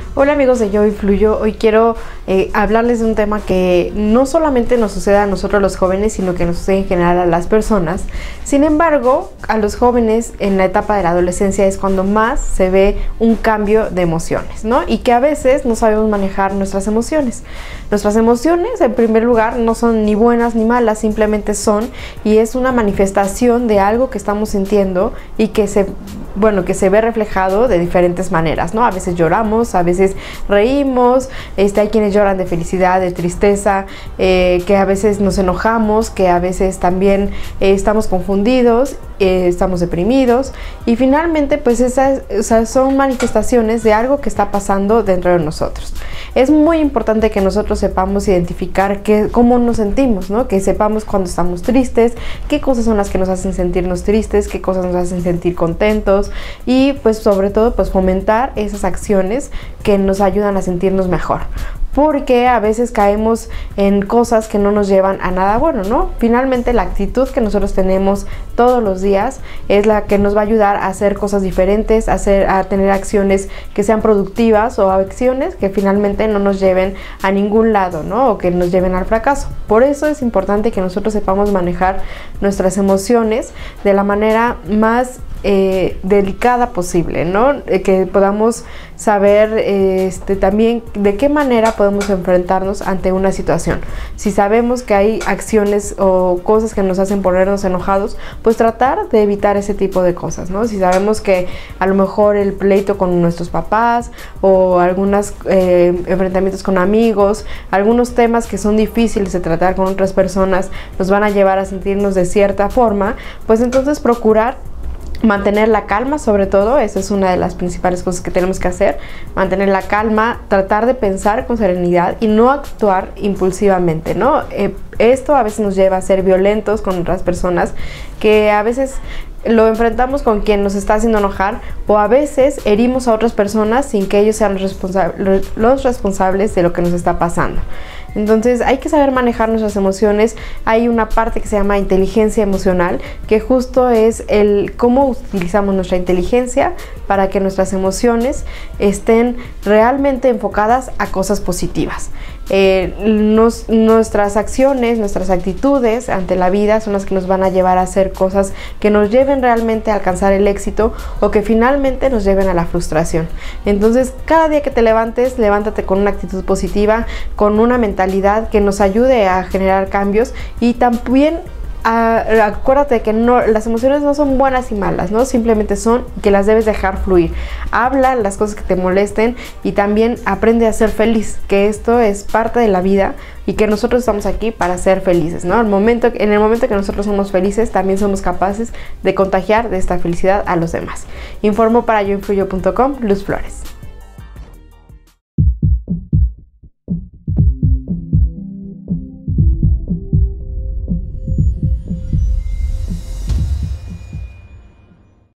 Hola amigos de Yo Influyo, hoy quiero hablarles de un tema que no solamente nos sucede a nosotros los jóvenes, sino que nos sucede en general a las personas. Sin embargo, a los jóvenes en la etapa de la adolescencia es cuando más se ve un cambio de emociones, ¿no? Y que a veces no sabemos manejar nuestras emociones. Nuestras emociones, en primer lugar, no son ni buenas ni malas, simplemente son, y es una manifestación de algo que estamos sintiendo y que se ve reflejado de diferentes maneras, ¿no? A veces lloramos, a veces reímos, hay quienes lloran de felicidad, de tristeza, que a veces nos enojamos, que a veces también estamos confundidos, estamos deprimidos, y finalmente pues esas son manifestaciones de algo que está pasando dentro de nosotros. Es muy importante que nosotros sepamos identificar cómo nos sentimos, ¿no? Que sepamos cuando estamos tristes, qué cosas son las que nos hacen sentirnos tristes, qué cosas nos hacen sentir contentos, y pues sobre todo pues fomentar esas acciones que nos ayudan a sentirnos mejor, porque a veces caemos en cosas que no nos llevan a nada bueno, ¿no? Finalmente la actitud que nosotros tenemos todos los días es la que nos va a ayudar a hacer cosas diferentes, a tener acciones que sean productivas o acciones que finalmente no nos lleven a ningún lado, ¿no? O que nos lleven al fracaso. Por eso es importante que nosotros sepamos manejar nuestras emociones de la manera más delicada posible, ¿no? Que podamos saber también de qué manera podemos enfrentarnos ante una situación. Si sabemos que hay acciones o cosas que nos hacen ponernos enojados, pues tratar de evitar ese tipo de cosas, ¿no? Si sabemos que a lo mejor el pleito con nuestros papás o algunos enfrentamientos con amigos, algunos temas que son difíciles de tratar con otras personas nos van a llevar a sentirnos de cierta forma, pues entonces procurar mantener la calma. Sobre todo, esa es una de las principales cosas que tenemos que hacer, mantener la calma, tratar de pensar con serenidad y no actuar impulsivamente, ¿no? Esto a veces nos lleva a ser violentos con otras personas, que a veces lo enfrentamos con quien nos está haciendo enojar, o a veces herimos a otras personas sin que ellos sean los responsables de lo que nos está pasando. Entonces hay que saber manejar nuestras emociones. Hay una parte que se llama inteligencia emocional, que justo es el cómo utilizamos nuestra inteligencia para que nuestras emociones estén realmente enfocadas a cosas positivas. Nuestras acciones, nuestras actitudes ante la vida son las que nos van a llevar a hacer cosas que nos lleven realmente a alcanzar el éxito, o que finalmente nos lleven a la frustración. Entonces, cada día que te levantes, levántate con una actitud positiva, con una mentalidad que nos ayude a generar cambios, y también acuérdate que las emociones no son buenas y malas, ¿no? Simplemente son, que las debes dejar fluir. Habla las cosas que te molesten y también aprende a ser feliz, que esto es parte de la vida y que nosotros estamos aquí para ser felices, ¿no? En el momento que nosotros somos felices, también somos capaces de contagiar de esta felicidad a los demás. Informo para yoinfluyo.com, Luz Flores.